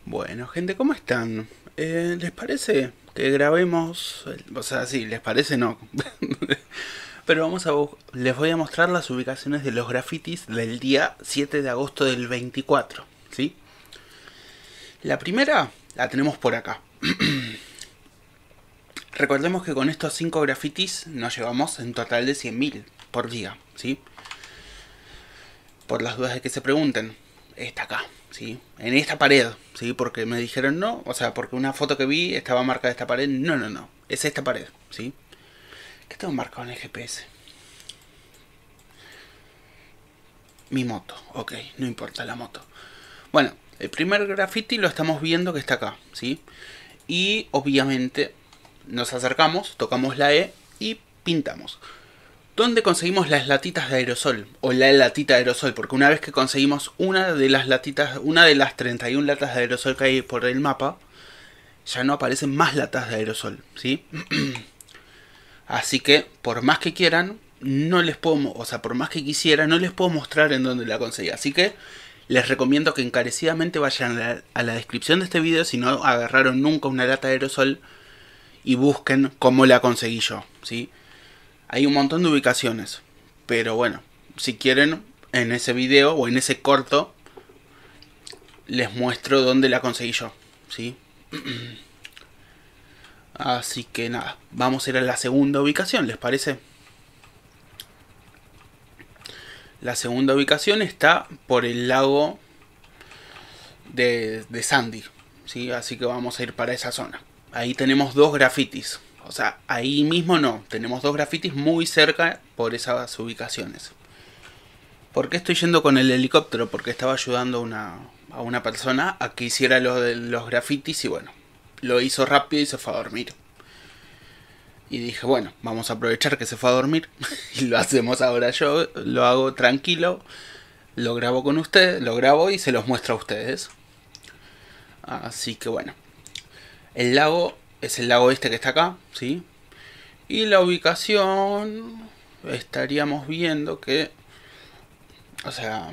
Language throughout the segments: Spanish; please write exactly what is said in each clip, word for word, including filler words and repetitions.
Bueno, gente, ¿cómo están? Eh, ¿les parece que grabemos? O sea, sí, les parece no. Pero vamos a bu- les voy a mostrar las ubicaciones de los grafitis del día siete de agosto del veinticuatro, ¿sí? La primera la tenemos por acá. Recordemos que con estos cinco grafitis nos llevamos en total de cien mil por día, ¿sí? Por las dudas de que se pregunten, está acá, ¿sí? En esta pared, ¿sí? Porque me dijeron no, o sea, porque una foto que vi estaba marcada esta pared. No, no, no, es esta pared, ¿sí? ¿Qué tengo marcado en el G P S? Mi moto, ok, no importa la moto. Bueno, el primer graffiti lo estamos viendo que está acá, ¿sí? Y obviamente nos acercamos, tocamos la E y pintamos. ¿Dónde conseguimos las latitas de aerosol? O la latita de aerosol, porque una vez que conseguimos una de las latitas, una de las treinta y una latas de aerosol que hay por el mapa, ya no aparecen más latas de aerosol, ¿sí? Así que, por más que quieran, no les puedo, o sea, por más que quisiera, no les puedo mostrar en dónde la conseguí. Así que les recomiendo que encarecidamente vayan a la, a la descripción de este video si no agarraron nunca una lata de aerosol y busquen cómo la conseguí yo, ¿sí? Hay un montón de ubicaciones, pero bueno, si quieren, en ese video o en ese corto les muestro dónde la conseguí yo, ¿sí? Así que nada, vamos a ir a la segunda ubicación, ¿les parece? La segunda ubicación está por el lago de, de Sandy, ¿sí? Así que vamos a ir para esa zona. Ahí tenemos dos grafitis. O sea, ahí mismo no. Tenemos dos grafitis muy cerca por esas ubicaciones. ¿Por qué estoy yendo con el helicóptero? Porque estaba ayudando a una, a una persona a que hiciera lo de los grafitis y bueno, lo hizo rápido y se fue a dormir. Y dije, bueno, vamos a aprovechar que se fue a dormir y lo hacemos ahora yo, lo hago tranquilo, lo grabo con ustedes, lo grabo y se los muestro a ustedes. Así que bueno, el lago es el lago este que está acá, ¿sí? Y la ubicación estaríamos viendo que, o sea,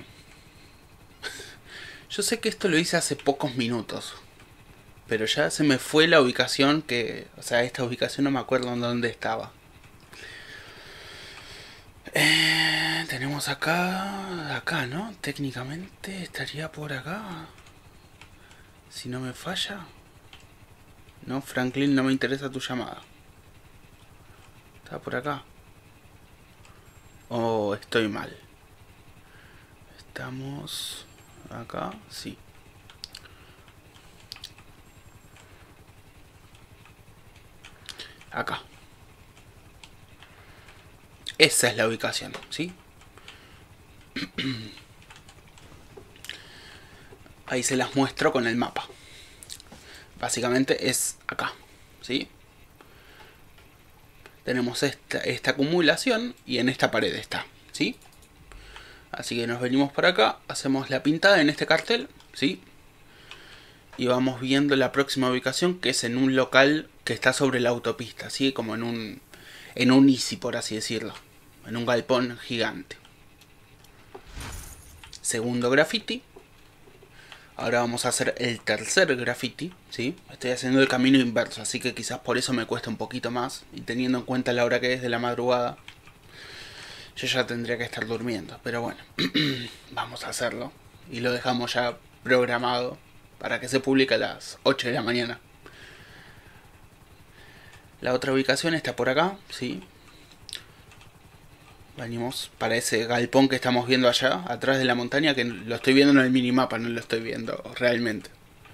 yo sé que esto lo hice hace pocos minutos, pero ya se me fue la ubicación que, o sea, esta ubicación no me acuerdo en dónde estaba. Eh, tenemos acá, acá, ¿no? Técnicamente estaría por acá. Si no me falla. No, Franklin, no me interesa tu llamada. Está por acá. Oh, estoy mal. Estamos acá, sí. Acá. Esa es la ubicación, ¿sí? Ahí se las muestro con el mapa. Básicamente es acá, ¿sí? Tenemos esta, esta acumulación y en esta pared está, ¿sí? Así que nos venimos por acá, hacemos la pintada en este cartel, ¿sí? Y vamos viendo la próxima ubicación, que es en un local que está sobre la autopista, ¿sí? Como en un, en un easy, por así decirlo. En un galpón gigante. Segundo graffiti. Ahora vamos a hacer el tercer graffiti, ¿sí? Estoy haciendo el camino inverso, así que quizás por eso me cuesta un poquito más. Y teniendo en cuenta la hora que es de la madrugada, yo ya tendría que estar durmiendo. Pero bueno, vamos a hacerlo. Y lo dejamos ya programado para que se publique a las ocho de la mañana. La otra ubicación está por acá, ¿sí? Venimos para ese galpón que estamos viendo allá, atrás de la montaña, que lo estoy viendo en el minimapa, no lo estoy viendo realmente.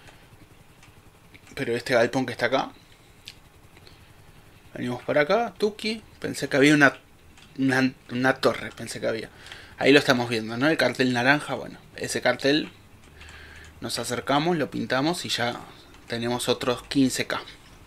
Pero este galpón que está acá. Venimos para acá, Tuki. Pensé que había una, una, una torre, pensé que había. Ahí lo estamos viendo, ¿no? El cartel naranja, bueno, ese cartel. Nos acercamos, lo pintamos y ya tenemos otros quince K.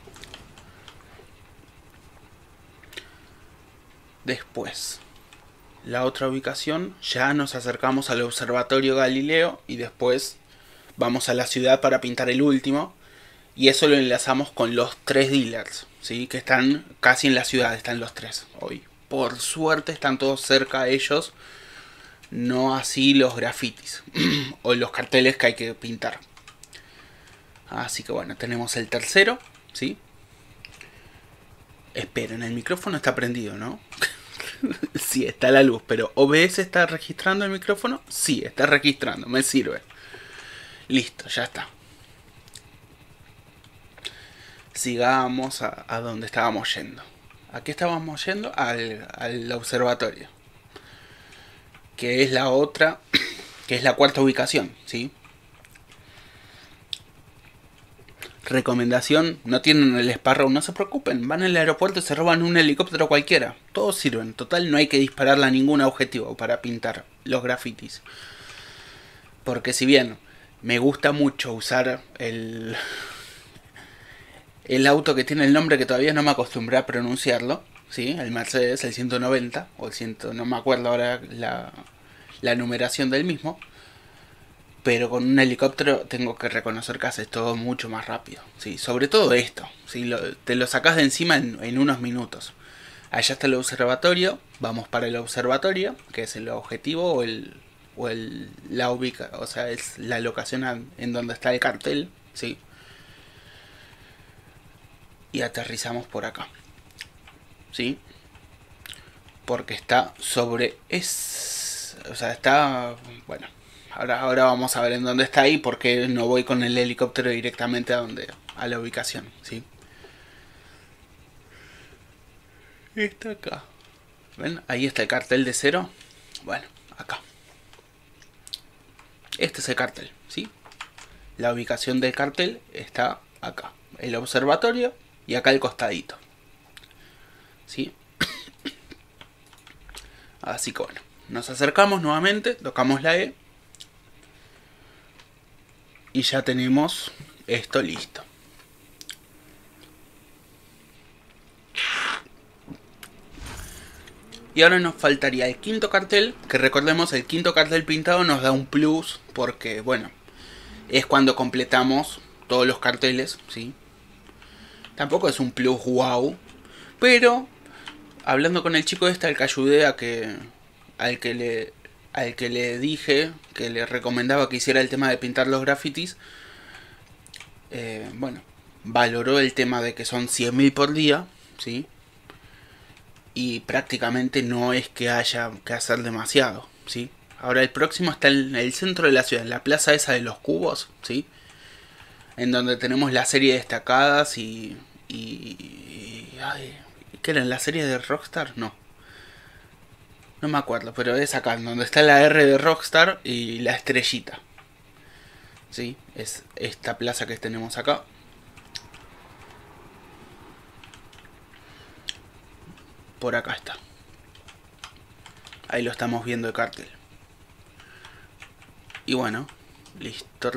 Después, la otra ubicación, ya nos acercamos al observatorio Galileo y después vamos a la ciudad para pintar el último. Y eso lo enlazamos con los tres dealers, ¿sí? Que están casi en la ciudad, están los tres hoy. Por suerte están todos cerca de ellos, no así los grafitis o los carteles que hay que pintar. Así que bueno, tenemos el tercero, ¿sí? Esperen, el micrófono está prendido, ¿no? Sí, está la luz, pero ¿O B S está registrando el micrófono? Sí, está registrando, me sirve. Listo, ya está. Sigamos a, a donde estábamos yendo. ¿A qué estábamos yendo? Al, al observatorio. Que es la otra, que es la cuarta ubicación, ¿sí? Recomendación, no tienen el Sparrow, no se preocupen, van al aeropuerto y se roban un helicóptero cualquiera. Todos sirven, total no hay que dispararle a ningún objetivo para pintar los grafitis. Porque si bien me gusta mucho usar el, el auto que tiene el nombre que todavía no me acostumbré a pronunciarlo, ¿sí? El Mercedes, el ciento noventa, o el cien, no me acuerdo ahora la, la numeración del mismo. Pero con un helicóptero tengo que reconocer que haces todo mucho más rápido. ¿Sí? Sobre todo esto. ¿Sí? Lo, te lo sacas de encima en, en unos minutos. Allá está el observatorio. Vamos para el observatorio, que es el objetivo o el, o el la ubica, o sea, es la locación en donde está el cartel. ¿Sí? Y aterrizamos por acá. ¿Sí? Porque está sobre... es, o sea, está... bueno... Ahora, ahora vamos a ver en dónde está ahí, porque no voy con el helicóptero directamente a donde, a la ubicación, ¿sí? Está acá. ¿Ven? Ahí está el cartel de cero. Bueno, acá. Este es el cartel, ¿sí? La ubicación del cartel está acá. El observatorio y acá el costadito. ¿Sí? Así que bueno, nos acercamos nuevamente, tocamos la E. Y ya tenemos esto listo. Y ahora nos faltaría el quinto cartel, que recordemos el quinto cartel pintado nos da un plus, porque bueno, es cuando completamos todos los carteles, ¿sí? Tampoco es un plus wow, pero hablando con el chico este al que ayudé a que, al que le... al que le dije que le recomendaba que hiciera el tema de pintar los grafitis, eh, bueno, valoró el tema de que son cien mil por día, ¿sí? Y prácticamente no es que haya que hacer demasiado, ¿sí? Ahora el próximo está en el centro de la ciudad, en la plaza esa de los cubos, ¿sí? En donde tenemos la serie destacadas y... y ay, ¿qué era? ¿La serie de Rockstar? No. No me acuerdo, pero es acá, donde está la R de Rockstar y la estrellita. ¿Sí? Es esta plaza que tenemos acá. Por acá está. Ahí lo estamos viendo el cartel. Y bueno, listo.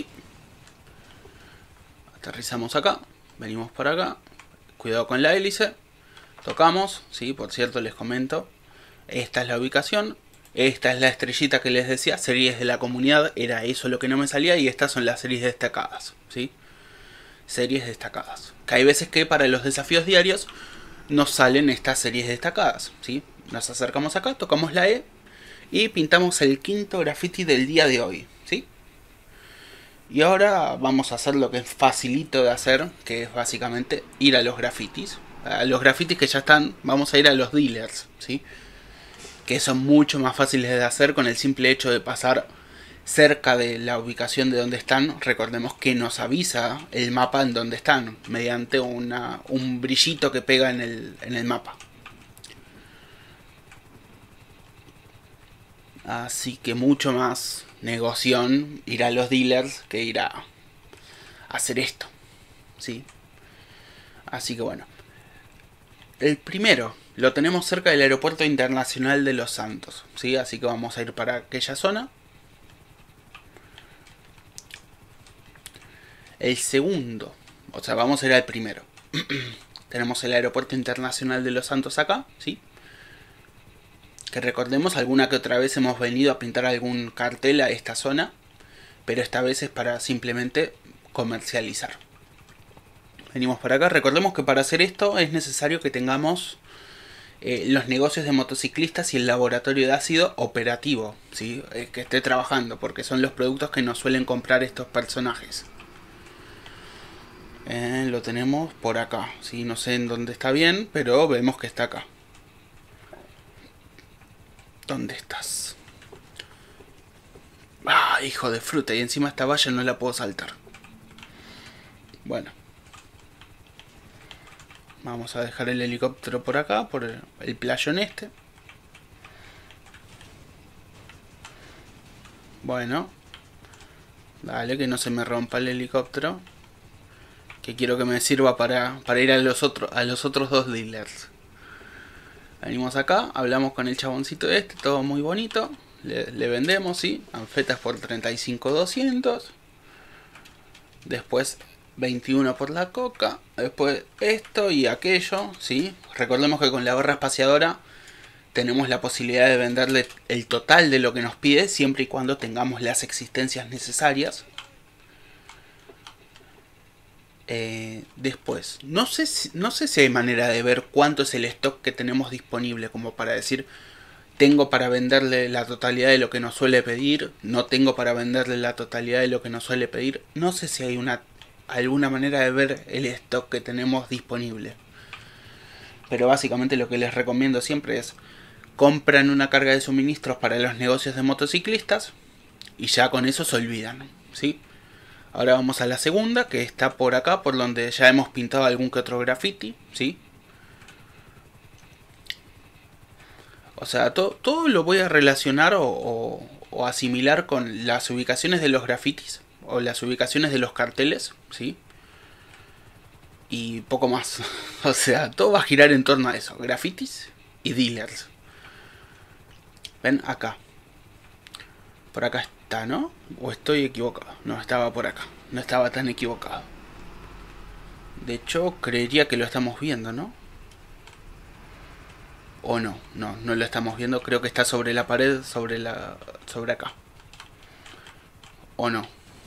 Aterrizamos acá. Venimos por acá. Cuidado con la hélice. Tocamos. Sí, por cierto les comento. Esta es la ubicación. Esta es la estrellita que les decía. Series de la comunidad. Era eso lo que no me salía. Y estas son las series destacadas. ¿Sí? Series destacadas. Que hay veces que para los desafíos diarios nos salen estas series destacadas. ¿Sí? Nos acercamos acá. Tocamos la E. Y pintamos el quinto graffiti del día de hoy. ¿Sí? Y ahora vamos a hacer lo que es facilito de hacer. Que es básicamente ir a los grafitis. A los grafitis que ya están. Vamos a ir a los dealers. ¿Sí? Que son mucho más fáciles de hacer con el simple hecho de pasar cerca de la ubicación de donde están. Recordemos que nos avisa el mapa en donde están, mediante una, un brillito que pega en el, en el mapa. Así que mucho más negoción ir a los dealers que ir a, a hacer esto, ¿sí? Así que bueno. El primero lo tenemos cerca del Aeropuerto Internacional de Los Santos, ¿sí? Así que vamos a ir para aquella zona. El segundo, o sea, vamos a ir al primero. Tenemos el Aeropuerto Internacional de Los Santos acá, ¿sí? Que recordemos, alguna que otra vez hemos venido a pintar algún cartel a esta zona, pero esta vez es para simplemente comercializar. Venimos para acá. Recordemos que para hacer esto es necesario que tengamos eh, los negocios de motociclistas y el laboratorio de ácido operativo, ¿sí? Eh, que esté trabajando, porque son los productos que nos suelen comprar estos personajes. Eh, lo tenemos por acá. ¿Sí? No sé en dónde está bien, pero vemos que está acá. ¿Dónde estás? Ah, hijo de fruta. Y encima esta valla no la puedo saltar. Bueno. Vamos a dejar el helicóptero por acá, por el, el playón este. Bueno. Dale, que no se me rompa el helicóptero. Que quiero que me sirva para, para ir a los, otro, a los otros dos dealers. Venimos acá, hablamos con el chaboncito este, todo muy bonito. Le, le vendemos, sí, anfetas por treinta y cinco mil doscientos. Después veintiuno por la coca. Después esto y aquello, sí. Recordemos que con la barra espaciadora tenemos la posibilidad de venderle el total de lo que nos pide, siempre y cuando tengamos las existencias necesarias. Eh, después, no sé, si, no sé si hay manera de ver cuánto es el stock que tenemos disponible, como para decir, tengo para venderle la totalidad de lo que nos suele pedir, no tengo para venderle la totalidad de lo que nos suele pedir. No sé si hay una alguna manera de ver el stock que tenemos disponible. Pero básicamente lo que les recomiendo siempre es, compran una carga de suministros para los negocios de motociclistas y ya con eso se olvidan, ¿sí? Ahora vamos a la segunda, que está por acá, por donde ya hemos pintado algún que otro graffiti, ¿sí? O sea, to, todo lo voy a relacionar o, o, o asimilar con las ubicaciones de los grafitis o las ubicaciones de los carteles, ¿sí? Y poco más. O sea, todo va a girar en torno a eso, grafitis y dealers. Ven acá. Por acá está, ¿no? ¿O estoy equivocado? No, estaba por acá. No estaba tan equivocado. De hecho, creería que lo estamos viendo, ¿no? O no, no, no lo estamos viendo. Creo que está sobre la pared, sobre la, sobre acá. O no.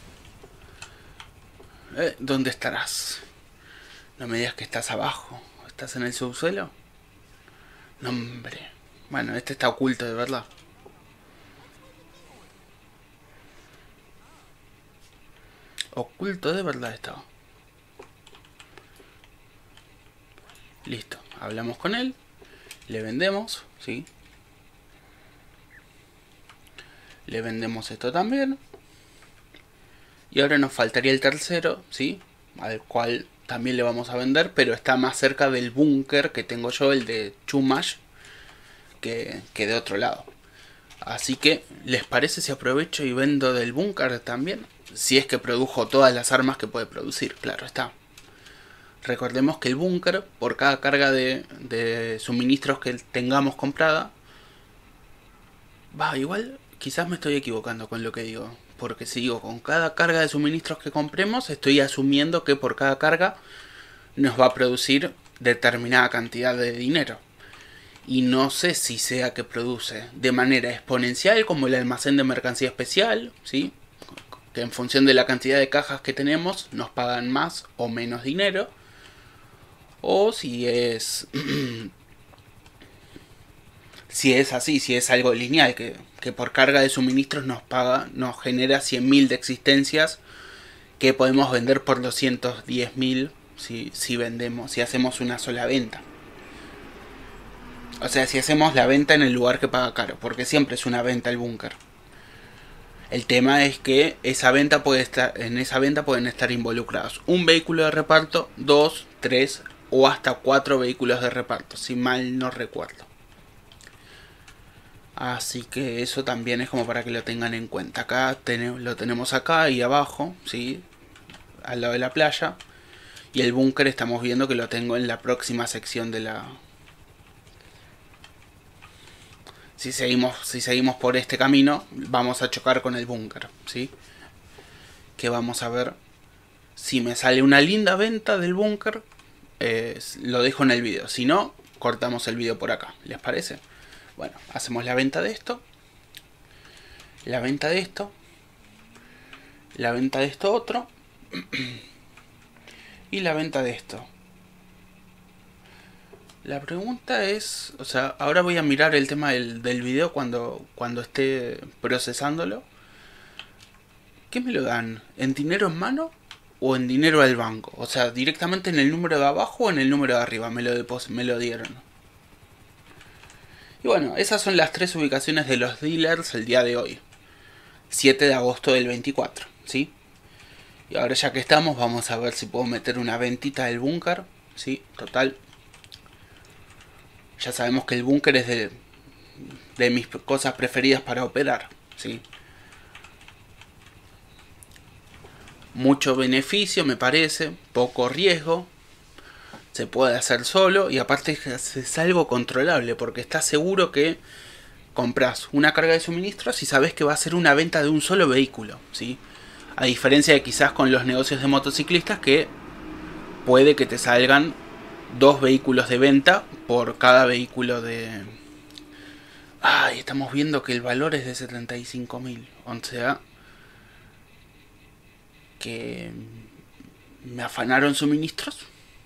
Eh, ¿Dónde estarás? No me digas que estás abajo. ¿Estás en el subsuelo? No, hombre. Bueno, este está oculto de verdad. Oculto de verdad estaba. Listo. Hablamos con él. Le vendemos, ¿sí? Le vendemos esto también. Y ahora nos faltaría el tercero, ¿sí? Al cual también le vamos a vender, pero está más cerca del búnker que tengo yo, el de Chumash, que, que de otro lado. Así que, ¿les parece si aprovecho y vendo del búnker también? Si es que produjo todas las armas que puede producir, claro está. Recordemos que el búnker, por cada carga de, de suministros que tengamos comprada, va, igual quizás me estoy equivocando con lo que digo. Porque si digo, con cada carga de suministros que compremos, estoy asumiendo que por cada carga nos va a producir determinada cantidad de dinero. Y no sé si sea que produce de manera exponencial como el almacén de mercancía especial, ¿sí? Que en función de la cantidad de cajas que tenemos nos pagan más o menos dinero. O si es... si es así, si es algo lineal, que, que por carga de suministros nos paga, nos genera cien mil de existencias que podemos vender por doscientos diez mil si, si vendemos, si hacemos una sola venta. O sea, si hacemos la venta en el lugar que paga caro, porque siempre es una venta el búnker. El tema es que esa venta puede estar, en esa venta pueden estar involucrados un vehículo de reparto, dos, tres o hasta cuatro vehículos de reparto, si mal no recuerdo. Así que eso también es como para que lo tengan en cuenta. Acá ten, lo tenemos acá y abajo, ¿sí? Al lado de la playa. Y el búnker estamos viendo que lo tengo en la próxima sección de la... Si seguimos, si seguimos por este camino, vamos a chocar con el búnker, ¿sí? Que vamos a ver si me sale una linda venta del búnker. Eh, lo dejo en el video. Si no, cortamos el video por acá. ¿Les parece? Bueno, hacemos la venta de esto. La venta de esto. La venta de esto otro. Y la venta de esto. La pregunta es... O sea, ahora voy a mirar el tema del, del video cuando, cuando esté procesándolo. ¿Qué me lo dan? ¿En dinero en mano? o en dinero al banco. O sea, directamente en el número de abajo o en el número de arriba me lo, depos me lo dieron. Y bueno, esas son las tres ubicaciones de los dealers el día de hoy. siete de agosto del veinticuatro, ¿sí? Y ahora ya que estamos, vamos a ver si puedo meter una ventita del búnker, ¿sí? Total. Ya sabemos que el búnker es de, de mis cosas preferidas para operar, ¿sí? Mucho beneficio, me parece, poco riesgo. Se puede hacer solo y aparte es algo controlable porque estás seguro que compras una carga de suministros y sabes que va a ser una venta de un solo vehículo, ¿sí? A diferencia de quizás con los negocios de motociclistas que puede que te salgan dos vehículos de venta por cada vehículo de... Ay, estamos viendo que el valor es de setenta y cinco mil. O sea, que me afanaron suministros.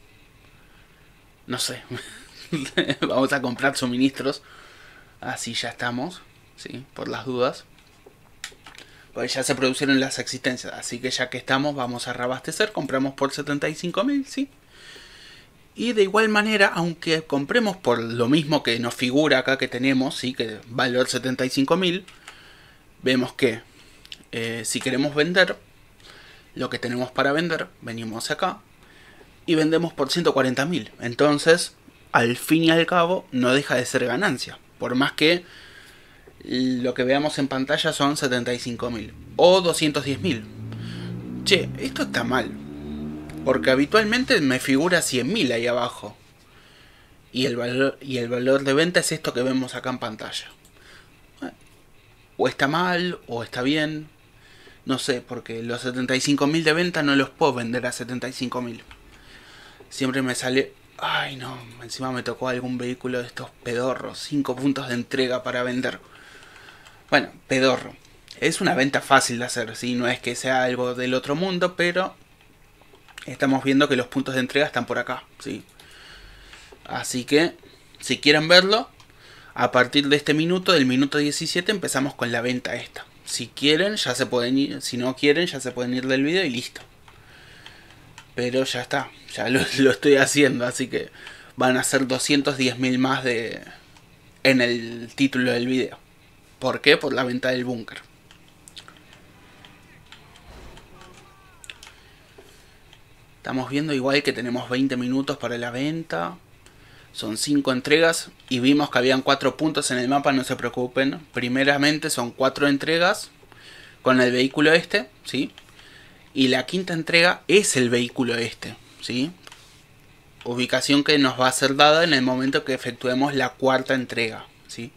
No sé. Vamos a comprar suministros. Así ya estamos, ¿sí? Por las dudas. Pues ya se produjeron las existencias. Así que ya que estamos, vamos a reabastecer. Compramos por setenta y cinco mil, ¿sí? Y de igual manera, aunque compremos por lo mismo que nos figura acá que tenemos, ¿sí? Que valor setenta y cinco mil, vemos que eh, si queremos vender lo que tenemos para vender, venimos acá y vendemos por ciento cuarenta mil. Entonces, al fin y al cabo, no deja de ser ganancia. Por más que lo que veamos en pantalla son setenta y cinco mil o doscientos diez mil. Che, esto está mal. Porque habitualmente me figura cien mil ahí abajo. Y el, valor, y el valor de venta es esto que vemos acá en pantalla. O está mal, o está bien. No sé, porque los setenta y cinco mil de venta no los puedo vender a setenta y cinco mil. Siempre me sale... Ay no, encima me tocó algún vehículo de estos pedorros. cinco puntos de entrega para vender. Bueno, pedorro. Es una venta fácil de hacer, ¿sí? No es que sea algo del otro mundo, pero... Estamos viendo que los puntos de entrega están por acá, ¿sí? Así que, si quieren verlo, a partir de este minuto, del minuto diecisiete, empezamos con la venta esta. Si quieren, ya se pueden ir. Si no quieren, ya se pueden ir del video y listo. Pero ya está, ya lo, lo estoy haciendo, así que van a ser doscientos diez mil más de en el título del video. ¿Por qué? Por la venta del búnker. Estamos viendo igual que tenemos veinte minutos para la venta. Son cinco entregas y vimos que habían cuatro puntos en el mapa, no se preocupen. Primeramente son cuatro entregas con el vehículo este, ¿sí? Y la quinta entrega es el vehículo este, ¿sí? Ubicación que nos va a ser dada en el momento que efectuemos la cuarta entrega, ¿sí?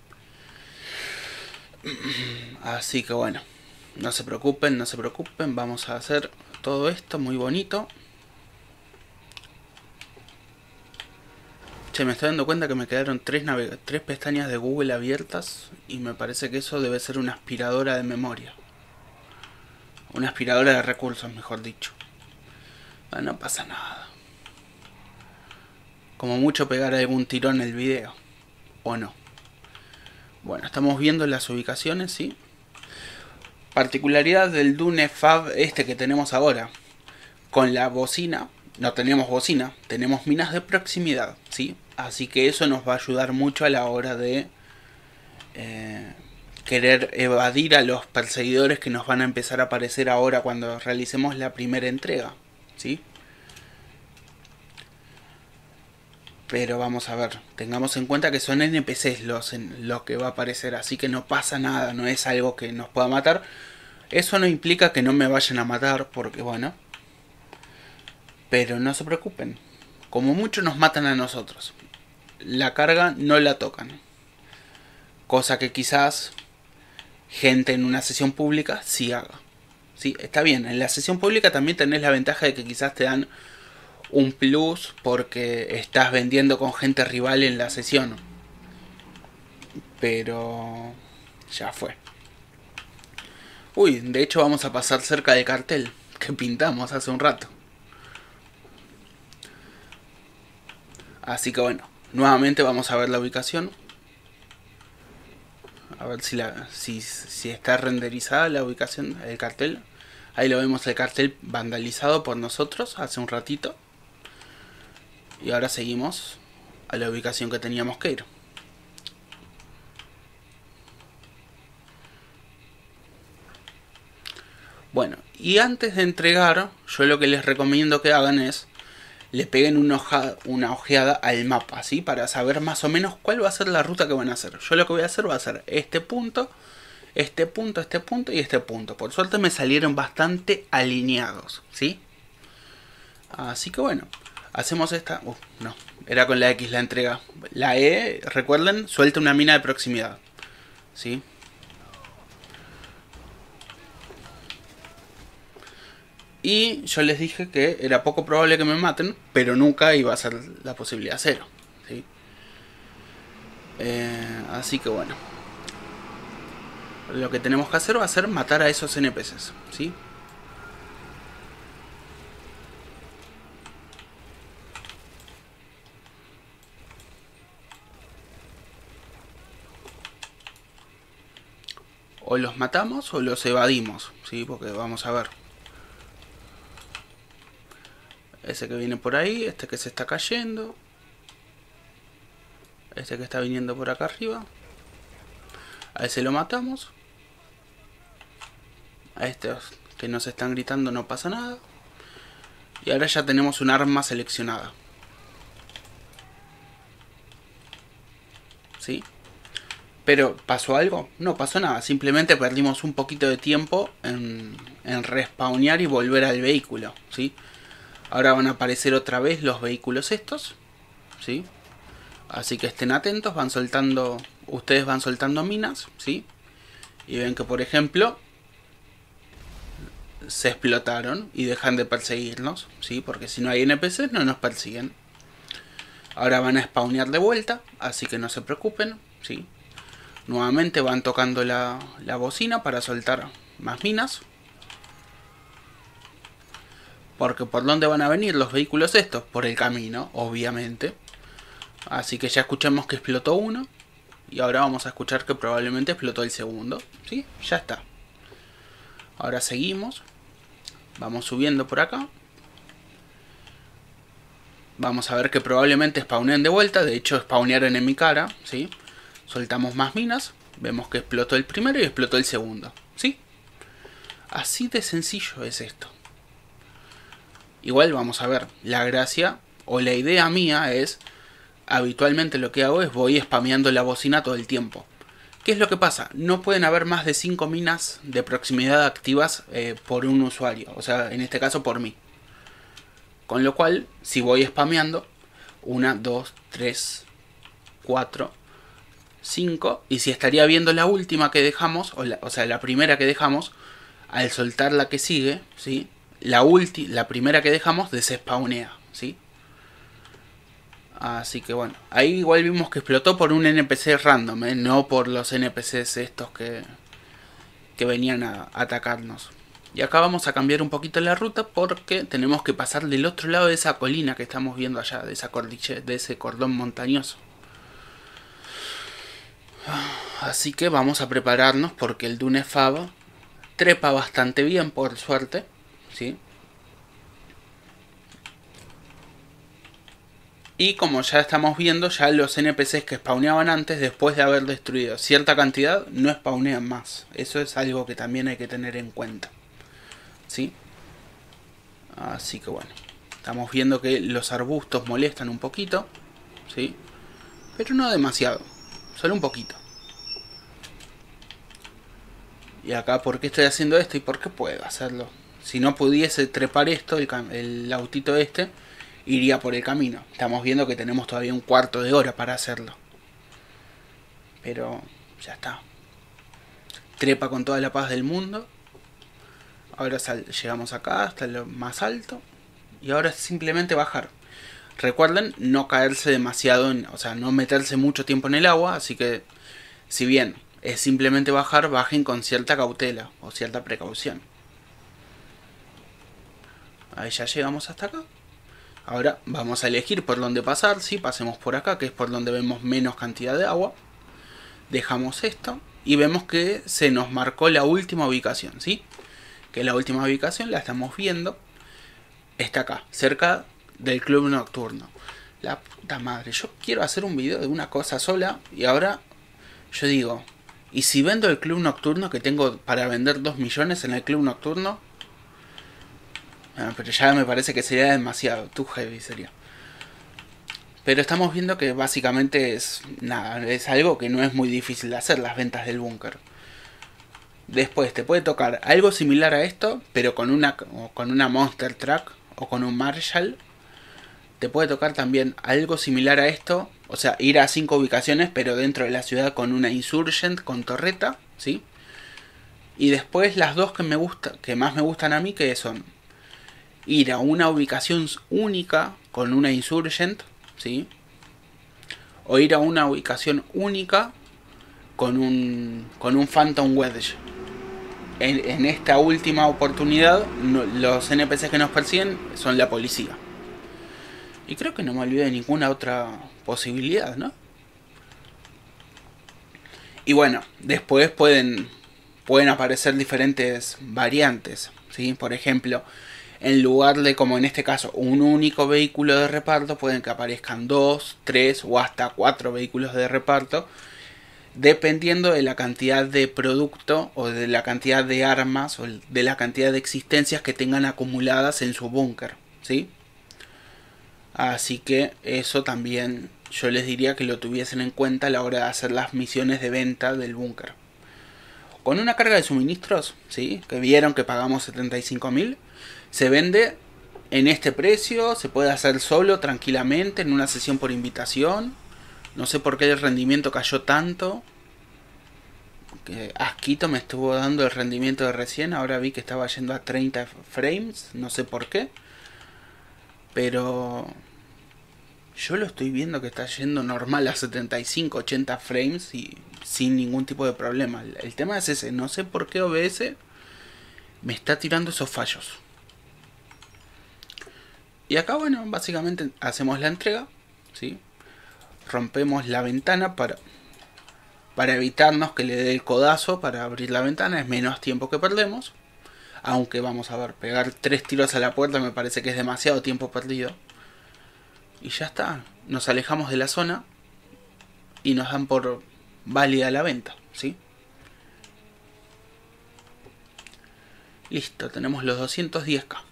Así que bueno, no se preocupen, no se preocupen. Vamos a hacer todo esto muy bonito. Che, me estoy dando cuenta que me quedaron tres, tres pestañas de Google abiertas y me parece que eso debe ser una aspiradora de memoria. Una aspiradora de recursos, mejor dicho. Bueno, no pasa nada. Como mucho pegar algún tirón en el video. O no. Bueno, estamos viendo las ubicaciones, ¿sí? Particularidad del Dune Fab este que tenemos ahora. Con la bocina. No tenemos bocina, tenemos minas de proximidad, ¿sí? Así que eso nos va a ayudar mucho a la hora de eh, querer evadir a los perseguidores que nos van a empezar a aparecer ahora cuando realicemos la primera entrega, ¿sí? Pero vamos a ver, tengamos en cuenta que son N P Cs los, en, los que va a aparecer, así que no pasa nada, no es algo que nos pueda matar. Eso no implica que no me vayan a matar, porque bueno... Pero no se preocupen. Como mucho nos matan a nosotros. La carga no la tocan. Cosa que quizás gente en una sesión pública sí haga. Sí, está bien. En la sesión pública también tenés la ventaja de que quizás te dan un plus porque estás vendiendo con gente rival en la sesión. Pero ya fue. Uy, de hecho vamos a pasar cerca del cartel que pintamos hace un rato. Así que bueno, nuevamente vamos a ver la ubicación. A ver si, la, si, si está renderizada la ubicación del cartel. Ahí lo vemos el cartel vandalizado por nosotros hace un ratito. Y ahora seguimos a la ubicación que teníamos que ir. Bueno, y antes de entregar, yo lo que les recomiendo que hagan es le peguen una, hoja, una ojeada al mapa, ¿sí? Para saber más o menos cuál va a ser la ruta que van a hacer. Yo lo que voy a hacer va a ser este punto, este punto, este punto y este punto. Por suerte me salieron bastante alineados, ¿sí? Así que bueno, hacemos esta... Uh, no, era con la X la entrega. La E, recuerden, suelta una mina de proximidad, ¿sí? Y yo les dije que era poco probable que me maten, pero nunca iba a ser la posibilidad cero, ¿sí? Eh, así que bueno. Lo que tenemos que hacer va a ser matar a esos N P Cs, ¿sí? O los matamos o los evadimos, ¿sí? Porque vamos a ver. Ese que viene por ahí, este que se está cayendo. Este que está viniendo por acá arriba. A ese lo matamos. A estos que nos están gritando no pasa nada. Y ahora ya tenemos un arma seleccionada. ¿Sí? Pero, ¿pasó algo? No pasó nada. Simplemente perdimos un poquito de tiempo en, en respawnear y volver al vehículo, ¿sí? Ahora van a aparecer otra vez los vehículos estos, ¿sí? Así que estén atentos, van soltando, ustedes van soltando minas, ¿sí? Y ven que, por ejemplo, se explotaron y dejan de perseguirnos, ¿sí? Porque si no hay N P Cs no nos persiguen. Ahora van a spawnear de vuelta, así que no se preocupen, ¿sí? Nuevamente van tocando la, la bocina para soltar más minas. Porque ¿por dónde van a venir los vehículos estos? Por el camino, obviamente. Así que ya escuchamos que explotó uno. Y ahora vamos a escuchar que probablemente explotó el segundo. ¿Sí? Ya está. Ahora seguimos. Vamos subiendo por acá. Vamos a ver que probablemente spawnen de vuelta. De hecho spawnearon en mi cara. ¿Sí? Soltamos más minas. Vemos que explotó el primero y explotó el segundo. ¿Sí? Así de sencillo es esto. Igual vamos a ver, la gracia o la idea mía es, habitualmente lo que hago es voy spameando la bocina todo el tiempo. ¿Qué es lo que pasa? No pueden haber más de cinco minas de proximidad activas eh, por un usuario, o sea, en este caso por mí. Con lo cual, si voy spameando, una, dos, tres, cuatro, cinco, y si estaría viendo la última que dejamos, o, la, o sea, la primera que dejamos, al soltar la que sigue, ¿sí? La, ulti, la primera que dejamos desespawnea, ¿sí? Así que bueno, ahí igual vimos que explotó por un N P C random, ¿eh? No por los N P Cs estos que, que venían a atacarnos. Y acá vamos a cambiar un poquito la ruta porque tenemos que pasar del otro lado de esa colina que estamos viendo allá, de esa cordillera, de ese cordón montañoso. Así que vamos a prepararnos porque el Dunefab trepa bastante bien, por suerte, ¿sí? Y como ya estamos viendo, ya los N P Cs que spawneaban antes, después de haber destruido cierta cantidad, no spawnean más. Eso es algo que también hay que tener en cuenta, ¿sí? Así que bueno, estamos viendo que los arbustos molestan un poquito, ¿sí? Pero no demasiado, solo un poquito. Y acá, ¿por qué estoy haciendo esto y por qué puedo hacerlo? Si no pudiese trepar esto, el, el autito este, iría por el camino. Estamos viendo que tenemos todavía un cuarto de hora para hacerlo. Pero ya está. Trepa con toda la paz del mundo. Ahora sal, llegamos acá hasta lo más alto. Y ahora es simplemente bajar. Recuerden no caerse demasiado, en, o sea, no meterse mucho tiempo en el agua. Así que, si bien es simplemente bajar, bajen con cierta cautela o cierta precaución. Ahí ya llegamos hasta acá. Ahora vamos a elegir por dónde pasar, ¿sí? Pasemos por acá, que es por donde vemos menos cantidad de agua. Dejamos esto y vemos que se nos marcó la última ubicación, ¿sí? que es la última ubicación, la estamos viendo. Está acá, cerca del club nocturno. La puta madre, yo quiero hacer un video de una cosa sola y ahora yo digo, ¿y si vendo el club nocturno que tengo para vender dos millones en el club nocturno? Bueno, pero ya me parece que sería demasiado, too heavy sería. Pero estamos viendo que básicamente es nada, es algo que no es muy difícil de hacer, las ventas del búnker. Después te puede tocar algo similar a esto, pero con una, con una Monster Truck o con un Marshall. Te puede tocar también algo similar a esto, o sea, ir a cinco ubicaciones, pero dentro de la ciudad con una Insurgent, con torreta, ¿sí? Y después las dos que me gusta, que más me gustan a mí, que son ir a una ubicación única con una Insurgent, ¿sí? O ir a una ubicación única con un, con un Phantom Wedge. En, en esta última oportunidad, no, los N P Cs que nos persiguen son la policía. Y creo que no me olvidé de ninguna otra posibilidad, ¿no? Y bueno, después pueden, pueden aparecer diferentes variantes, ¿sí? Por ejemplo, en lugar de, como en este caso, un único vehículo de reparto, pueden que aparezcan dos, tres o hasta cuatro vehículos de reparto, dependiendo de la cantidad de producto o de la cantidad de armas o de la cantidad de existencias que tengan acumuladas en su búnker, ¿sí? Así que eso también yo les diría que lo tuviesen en cuenta a la hora de hacer las misiones de venta del búnker. Con una carga de suministros, ¿sí? Que vieron que pagamos setenta y cinco mil, se vende en este precio, se puede hacer solo tranquilamente en una sesión por invitación. No sé por qué el rendimiento cayó tanto. Que asquito me estuvo dando el rendimiento de recién, ahora vi que estaba yendo a treinta frames, no sé por qué. Pero yo lo estoy viendo que está yendo normal a setenta y cinco, ochenta frames y sin ningún tipo de problema. El tema es ese, no sé por qué O B S me está tirando esos fallos. Y acá, bueno, básicamente hacemos la entrega, ¿sí? Rompemos la ventana para, para evitarnos que le dé el codazo para abrir la ventana, es menos tiempo que perdemos. Aunque vamos a ver, pegar tres tiros a la puerta me parece que es demasiado tiempo perdido. Y ya está, nos alejamos de la zona y nos dan por válida la venta, ¿sí? Listo, tenemos los doscientos diez K.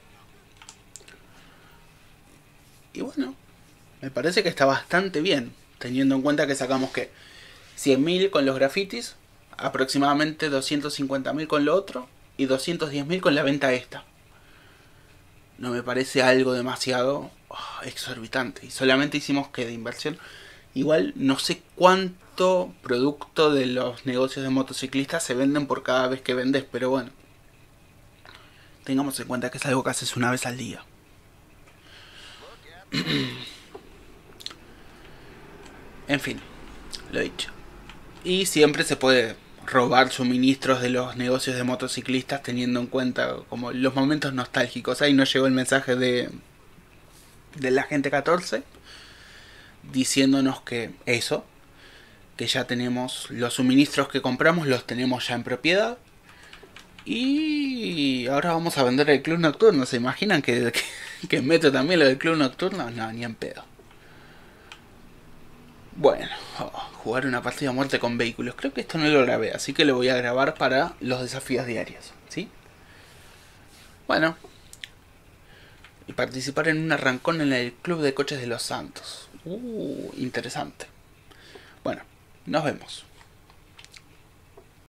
Y bueno, me parece que está bastante bien, teniendo en cuenta que sacamos que cien mil con los grafitis, aproximadamente doscientos cincuenta mil con lo otro y doscientos diez mil con la venta esta. No me parece algo demasiado oh, exorbitante. Y solamente hicimos que de inversión. Igual no sé cuánto producto de los negocios de motociclistas se venden por cada vez que vendes, pero bueno. Tengamos en cuenta que es algo que haces una vez al día. En fin, lo he dicho. Y siempre se puede robar suministros de los negocios de motociclistas teniendo en cuenta como los momentos nostálgicos. Ahí nos llegó el mensaje de de la gente catorce diciéndonos que eso, que ya tenemos los suministros que compramos, los tenemos ya en propiedad. Y ahora vamos a vender el club nocturno. ¿Se imaginan que, que, que meto también lo del club nocturno? No, ni en pedo. Bueno, oh, jugar una partida a muerte con vehículos. Creo que esto no lo grabé, así que lo voy a grabar para los desafíos diarios, ¿sí? Bueno. Y participar en un arrancón en el Club de Coches de los Santos. Uh, interesante. Bueno, nos vemos.